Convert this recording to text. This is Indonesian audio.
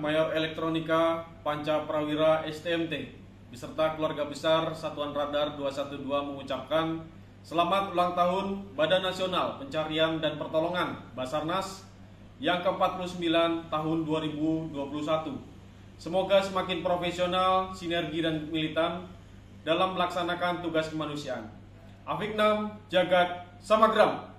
Mayor Elektronika Panca Prawira STMT beserta keluarga besar Satuan Radar 212 mengucapkan selamat ulang tahun Badan Nasional Pencarian dan Pertolongan Basarnas yang ke-49 tahun 2021. Semoga semakin profesional, sinergi dan militan dalam melaksanakan tugas kemanusiaan. Afiknam Jagat Samagram.